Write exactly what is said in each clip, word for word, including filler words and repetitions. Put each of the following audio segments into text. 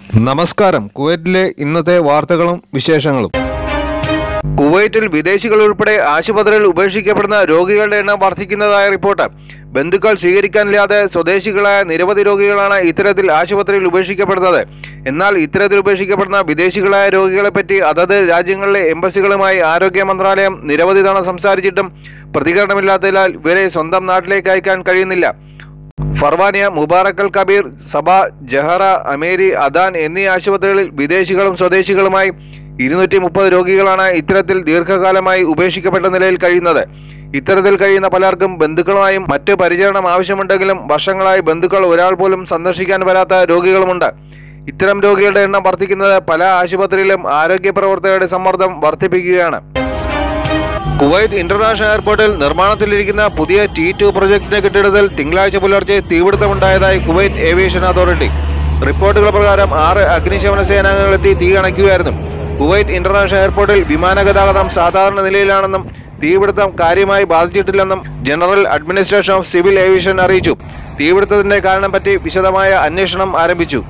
നമസ്കാരം. കുവൈറ്റിലെ ഇന്നത്തെ വാർത്തകളും വിശേഷങ്ങളും. കുവൈറ്റിൽ വിദേശികൾ ഉൾപ്പെടെ ആശുപത്രിയിൽ ഉപേക്ഷിക്കപ്പെടുന്ന രോഗികളുടെ എണ്ണം വർദ്ധിക്കുന്നതായ റിപ്പോർട്ട്. ബന്ധുക്കൾ സ്വീകരിക്കാനില്ലാതെ സ്വദേശികളായ നിരവധി രോഗികളാണ് ഇത്തരത്തിൽ ആശുപത്രിയിൽ ഉപേക്ഷിക്കപ്പെടുന്നത്. എന്നാൽ ഇത്തരത്തിൽ ഉപേക്ഷിക്കപ്പെടുന്ന വിദേശികളായ രോഗികളെപ്പറ്റി അതത് രാജ്യങ്ങളിലെ എംബസികളുമായി ആരോഗ്യ മന്ത്രാലയം നിരവധി തവണ സംസാരിച്ചിട്ടും പ്രതികരണമില്ലാത്തതിനാൽ ഇവരെ സ്വന്തം നാട്ടിലേക്ക് അയക്കാൻ കഴിയുന്നില്ല. ഫർവാനിയ, മുബാറക് അൽ കബീർ, സബ, ജഹറ, അമേരി, അദാൻ എന്നീ ആശുപത്രികളിൽ വിദേശികളും സ്വദേശികളുമായി ഇരുന്നൂറ്റി മുപ്പത് രോഗികളാണ് ഇത്തരത്തിൽ ദീർഘകാലമായി ഉപേക്ഷിക്കപ്പെട്ട നിലയിൽ കഴിയുന്നത്. ഇത്തരത്തിൽ കഴിയുന്ന പലർക്കും ബന്ധുക്കളുമായും മറ്റ് പരിചരണം ആവശ്യമുണ്ടെങ്കിലും വർഷങ്ങളായി ബന്ധുക്കൾ ഒരാൾ പോലും സന്ദർശിക്കാൻ വരാത്ത രോഗികളുമുണ്ട്. ഇത്തരം രോഗികളുടെ എണ്ണം വർദ്ധിക്കുന്നത് പല ആശുപത്രിയിലും ആരോഗ്യ പ്രവർത്തകരുടെ സമ്മർദ്ദം വർദ്ധിപ്പിക്കുകയാണ്. കുവൈറ്റ് ഇന്റർനാഷണൽ എയർപോർട്ടിൽ നിർമ്മാണത്തിലിരിക്കുന്ന പുതിയ ടി ടു പ്രൊജക്ടിന്റെ കെട്ടിടത്തിൽ തിങ്കളാഴ്ച പുലർച്ചെ തീപിടുത്തമുണ്ടായതായി കുവൈറ്റ് ഏവിയേഷൻ അതോറിറ്റി. റിപ്പോർട്ടുകൾ പ്രകാരം ആറ് അഗ്നിശമന സേനാംഗങ്ങളെത്തി തീ അണയ്ക്കുകയായിരുന്നു. കുവൈറ്റ് ഇന്റർനാഷണൽ എയർപോർട്ടിൽ വിമാന ഗതാഗതം സാധാരണ നിലയിലാണെന്നും തീപിടുത്തം കാര്യമായി ബാധിച്ചിട്ടില്ലെന്നും General Administration of Civil Aviation അറിയിച്ചു. തീപിടുത്തത്തിന്റെ കാരണം പറ്റി വിശദമായ അന്വേഷണം ആരംഭിച്ചു.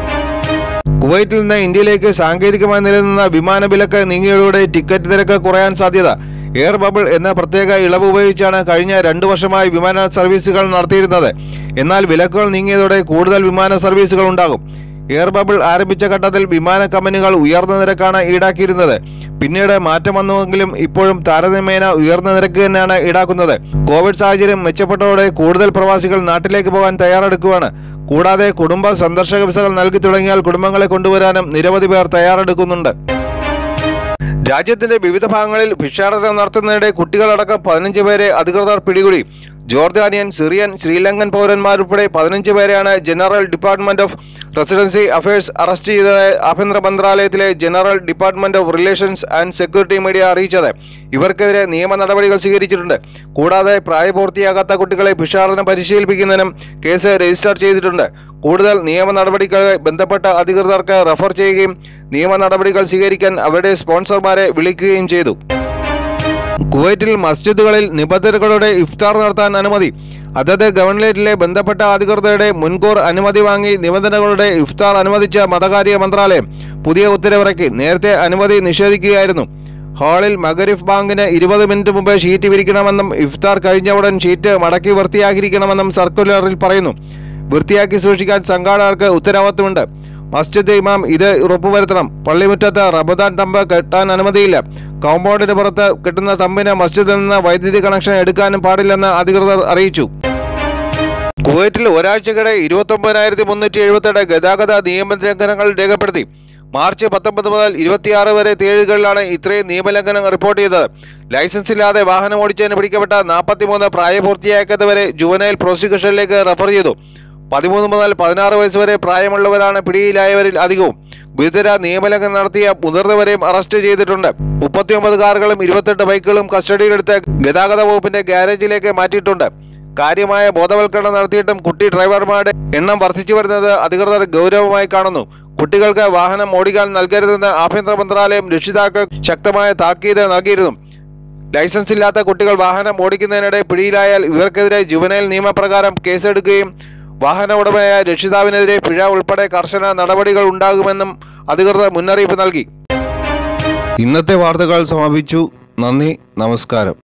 കുവൈറ്റിൽ നിന്ന് ഇന്ത്യയിലേക്ക് സാങ്കേതികമായി നിലനിന്ന വിമാന വിലക്ക് നീങ്ങിയതോടെ ടിക്കറ്റ് നിരക്ക് കുറയാൻ സാധ്യത. എയർ ബബിൾ എന്ന പ്രത്യേക ഇളവ് ഉപയോഗിച്ചാണ് കഴിഞ്ഞ രണ്ടു വർഷമായി വിമാന സർവീസുകൾ നടത്തിയിരുന്നത്. എന്നാൽ വിലക്കുകൾ നീങ്ങിയതോടെ കൂടുതൽ വിമാന സർവീസുകൾ ഉണ്ടാകും. എയർ ബബിൾ ആരംഭിച്ച ഘട്ടത്തിൽ വിമാന കമ്പനികൾ ഉയർന്ന നിരക്കാണ് ഈടാക്കിയിരുന്നത്. പിന്നീട് മാറ്റം വന്നുവെങ്കിലും ഇപ്പോഴും താരതമ്യേന ഉയർന്ന നിരക്ക് തന്നെയാണ് ഈടാക്കുന്നത്. കോവിഡ് സാഹചര്യം മെച്ചപ്പെട്ടതോടെ കൂടുതൽ പ്രവാസികൾ നാട്ടിലേക്ക് പോകാൻ തയ്യാറെടുക്കുകയാണ്. കൂടാതെ കുടുംബ സന്ദർശക വിസകൾ നൽകി തുടങ്ങിയാൽ കുടുംബങ്ങളെ കൊണ്ടുവരാനും നിരവധി പേർ തയ്യാറെടുക്കുന്നുണ്ട്. രാജ്യത്തിന്റെ വിവിധ ഭാഗങ്ങളിൽ ഭിക്ഷാടനം നടത്തുന്നതിനിടെ കുട്ടികളടക്കം പതിനഞ്ച് പേരെ അധികൃതർ പിടികൂടി. ജോർദാനിയൻ, സിറിയൻ, ശ്രീലങ്കൻ പൗരന്മാരുൾപ്പെടെ പതിനഞ്ച് പേരെയാണ് General Department of Residency Affairs arrest ചെയ്തതായി ആഭ്യന്തര മന്ത്രാലയത്തിലെ General Department of Relations and Security Media അറിയിച്ചത്. ഇവർക്കെതിരെ നിയമ നടപടികൾ സ്വീകരിച്ചിട്ടുണ്ട്. കൂടാതെ പ്രായപൂർത്തിയാകാത്ത കുട്ടികളെ ഭിക്ഷാടനം പരിശീലിപ്പിക്കുന്നതിനും കേസ് രജിസ്റ്റർ ചെയ്തിട്ടുണ്ട്. കൂടുതൽ നിയമ നടപടികളെ ബന്ധപ്പെട്ട അധികൃതർക്ക് റഫർ ചെയ്യുകയും നിയമ നടപടികൾ സ്വീകരിക്കാൻ അവരുടെ സ്പോൺസർമാരെ വിളിക്കുകയും ചെയ്തു. കുവൈറ്റിൽ മസ്ജിദുകളിൽ നിബന്ധനകളോടെ ഇഫ്താർ നടത്താൻ അനുമതി. അതത് ഗവൺമെന്റിലെ ബന്ധപ്പെട്ട അധികൃതരുടെ മുൻകൂർ അനുമതി വാങ്ങി നിബന്ധനകളുടെ ഇഫ്താർ അനുവദിച്ച മതകാര്യ മന്ത്രാലയം പുതിയ ഉത്തരവിറക്കി. നേരത്തെ അനുമതി നിഷേധിക്കുകയായിരുന്നു. ഹാളിൽ മഗ്രിബ് ബാങ്കിന് ഇരുപത് മിനിറ്റ് മുമ്പ് ഷീറ്റ് വിരിക്കണമെന്നും ഇഫ്താർ കഴിഞ്ഞ ഉടൻ ഷീറ്റ് മടക്കി വൃത്തിയാക്കിയിരിക്കണമെന്നും സർക്കുലറിൽ പറയുന്നു. വൃത്തിയാക്കി സൂക്ഷിക്കാൻ സംഘാടകർക്ക് ഉത്തരവാദിത്തമുണ്ട്. മസ്ജിദ് ഇമാം ഇത് ഉറപ്പുവരുത്തണം. പള്ളിമുറ്റത്ത് റമദാൻ തമ്പ് കെട്ടാൻ അനുമതിയില്ല. കോമ്പൗണ്ടിന് പുറത്ത് കെട്ടുന്ന തമ്പിന് മസ്ജിദിൽ നിന്ന് വൈദ്യുതി കണക്ഷൻ എടുക്കാനും പാടില്ലെന്ന് അധികൃതർ അറിയിച്ചു. കുവൈറ്റിൽ ഒരാഴ്ചക്കിടെ ഇരുപത്തി ഒമ്പതിനായിരത്തി മുന്നൂറ്റി എഴുപത്തിയെട്ട് ഗതാഗത നിയമലംഘനങ്ങൾ രേഖപ്പെടുത്തി. മാർച്ച് പത്തൊമ്പത് മുതൽ ഇരുപത്തിയാറ് വരെ തീയതികളിലാണ് ഇത്രയും നിയമലംഘനം റിപ്പോർട്ട് ചെയ്തത്. ലൈസൻസ് ഇല്ലാതെ വാഹനം ഓടിച്ചതിന് പിടിക്കപ്പെട്ട നാൽപ്പത്തിമൂന്ന് പ്രായപൂർത്തിയാക്കാത്തവരെ ജുവനൈൽ പ്രോസിക്യൂഷനിലേക്ക് റഫർ ചെയ്തു. പതിമൂന്ന് മുതൽ പതിനാറ് വയസ്സ് വരെ പ്രായമുള്ളവരാണ് പിടിയിലായവരിൽ അധികവും. ഗുരുതര നിയമലംഘനം നടത്തിയ മുതിർന്നവരെയും അറസ്റ്റ് ചെയ്തിട്ടുണ്ട്. മുപ്പത്തിയൊമ്പത് കാറുകളും ഇരുപത്തെട്ട് ബൈക്കുകളും കസ്റ്റഡിയിലെടുത്ത് ഗതാഗത വകുപ്പിന്റെ ഗ്യാരേജിലേക്ക് മാറ്റിയിട്ടുണ്ട്. കാര്യമായ ബോധവൽക്കരണം നടത്തിയിട്ടും കുട്ടി ഡ്രൈവർമാരുടെ എണ്ണം വർദ്ധിച്ചു വരുന്നത് അധികൃതർ ഗൗരവമായി കാണുന്നു. കുട്ടികൾക്ക് വാഹനം ഓടിക്കാൻ നൽകരുതെന്ന് ആഭ്യന്തര മന്ത്രാലയം രക്ഷിതാക്കൾ ശക്തമായ താക്കീത് നൽകിയിരുന്നു. ലൈസൻസ് ഇല്ലാത്ത കുട്ടികൾ വാഹനം ഓടിക്കുന്നതിനിടെ പിടിയിലായാൽ ഇവർക്കെതിരെ ജുവനൈൽ നിയമപ്രകാരം കേസെടുക്കുകയും വാഹന ഉടമയായ രക്ഷിതാവിനെതിരെ പിഴ ഉൾപ്പെടെ കർശന നടപടികൾ ഉണ്ടാകുമെന്നും അധികൃതർ മുന്നറിയിപ്പ് നൽകി. ഇന്നത്തെ വാർത്തകൾ സമാപിച്ചു. നന്ദി, നമസ്കാരം.